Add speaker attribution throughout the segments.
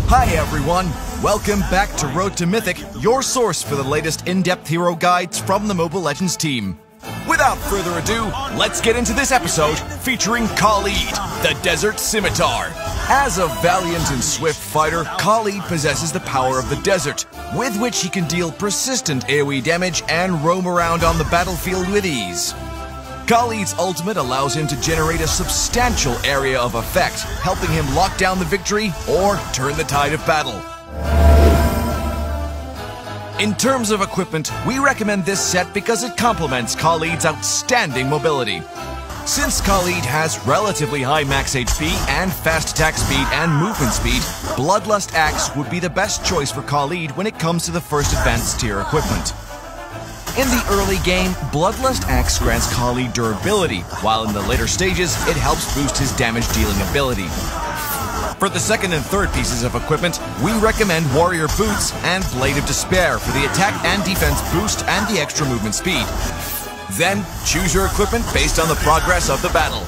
Speaker 1: Hi everyone, welcome back to Road to Mythic, your source for the latest in-depth hero guides from the Mobile Legends team. Without further ado, let's get into this episode featuring Khalid, the Desert Scimitar. As a valiant and swift fighter, Khalid possesses the power of the desert, with which he can deal persistent AoE damage and roam around on the battlefield with ease. Khalid's ultimate allows him to generate a substantial area of effect, helping him lock down the victory or turn the tide of battle. In terms of equipment, we recommend this set because it complements Khalid's outstanding mobility. Since Khalid has relatively high max HP and fast attack speed and movement speed, Bloodlust Axe would be the best choice for Khalid when it comes to the first advanced tier equipment. In the early game, Bloodlust Axe grants Khalid durability, while in the later stages, it helps boost his damage-dealing ability. For the second and third pieces of equipment, we recommend Warrior Boots and Blade of Despair for the attack and defense boost and the extra movement speed. Then, choose your equipment based on the progress of the battle.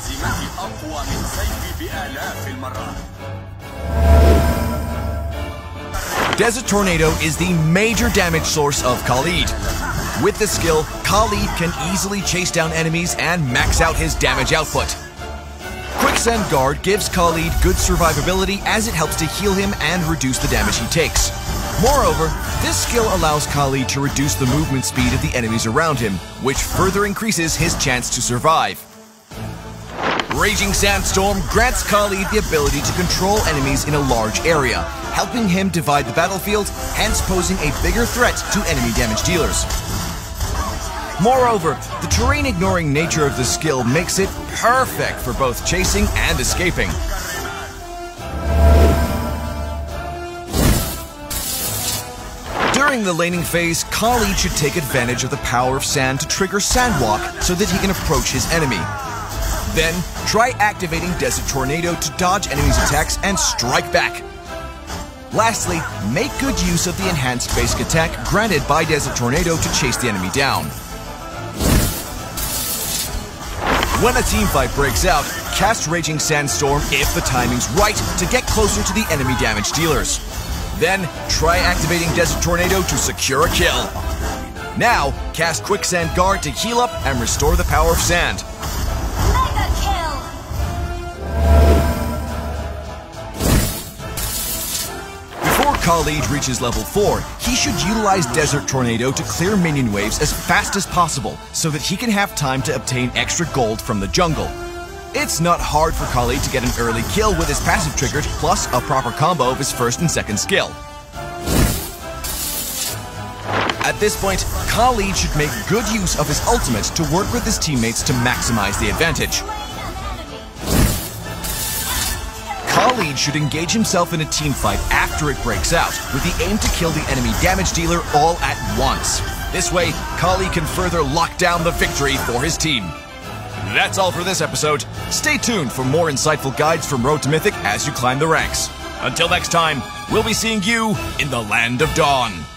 Speaker 1: Desert Tornado is the major damage source of Khalid. With this skill, Khalid can easily chase down enemies and max out his damage output. Quicksand Guard gives Khalid good survivability as it helps to heal him and reduce the damage he takes. Moreover, this skill allows Khalid to reduce the movement speed of the enemies around him, which further increases his chance to survive. Raging Sandstorm grants Khalid the ability to control enemies in a large area, helping him divide the battlefield, hence posing a bigger threat to enemy damage dealers. Moreover, the terrain-ignoring nature of the skill makes it perfect for both chasing and escaping. During the laning phase, Khalid should take advantage of the power of sand to trigger Sandwalk so that he can approach his enemy. Then, try activating Desert Tornado to dodge enemies' attacks and strike back. Lastly, make good use of the enhanced basic attack granted by Desert Tornado to chase the enemy down. When a teamfight breaks out, cast Raging Sandstorm if the timing's right to get closer to the enemy damage dealers. Then, try activating Desert Tornado to secure a kill. Now, cast Quicksand Guard to heal up and restore the power of sand. Before Khalid reaches level 4, he should utilize Desert Tornado to clear minion waves as fast as possible so that he can have time to obtain extra gold from the jungle. It's not hard for Khalid to get an early kill with his passive triggered, plus a proper combo of his first and second skill. At this point, Khalid should make good use of his ultimate to work with his teammates to maximize the advantage. Khalid should engage himself in a teamfight after it breaks out, with the aim to kill the enemy damage dealer all at once. This way, Khalid can further lock down the victory for his team. That's all for this episode. Stay tuned for more insightful guides from Road to Mythic as you climb the ranks. Until next time, we'll be seeing you in the Land of Dawn.